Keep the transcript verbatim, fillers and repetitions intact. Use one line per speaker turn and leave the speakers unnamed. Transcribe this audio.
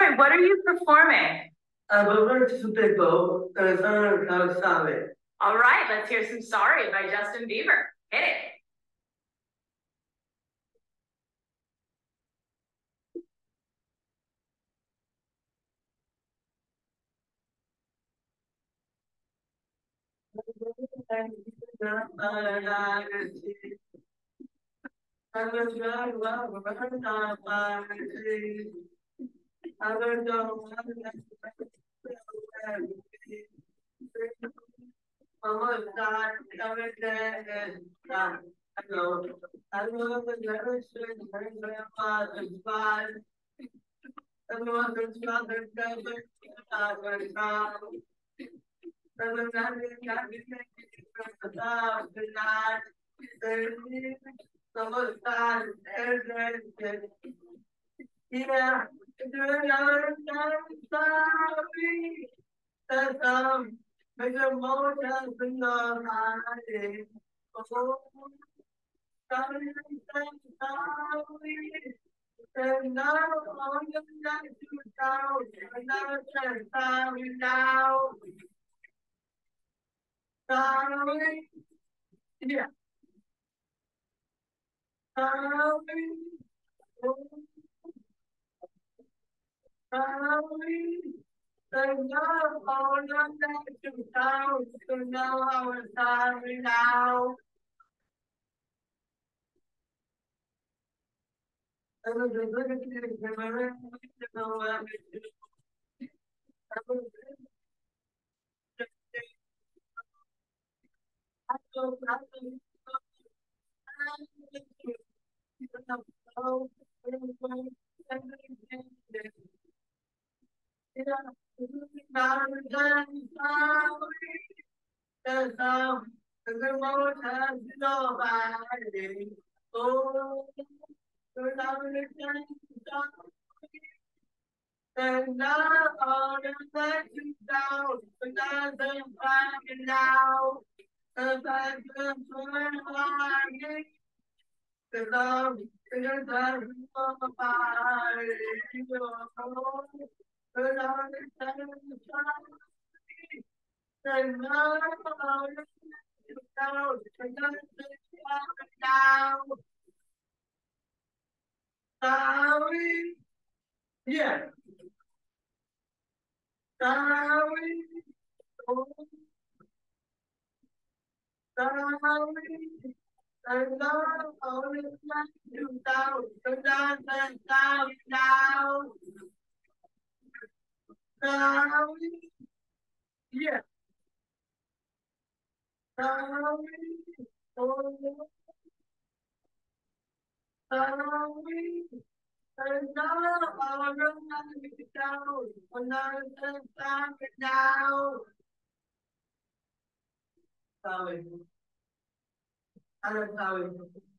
What are you performing?
I'm over to big boat, and it's on how sorry.
All right, let's hear some Sorry by Justin Bieber. Hit it. Yeah, that's um, make a motion in the body. Oh, sorry, sorry. And now I'm gonna let you down. Another time, sorry now. Sorry. Yeah. Sorry. Oh, sorry. And now I'm gonna let you down. So now I'm sorry now. And I'm just looking at you, and I'm really know what I'm doing. And now all the let you down, but now they're flying now. And I can fly, cause I'm in the body. And I'm and now all the let you down, and now they're flying now. Sorry, yeah, sorry, oh, sorry. And now all the let you down, and now they're flying now. Sorry, yeah. Sorry, oh, sorry, and now I'm running down, another time now. Sorry, I'm sorry.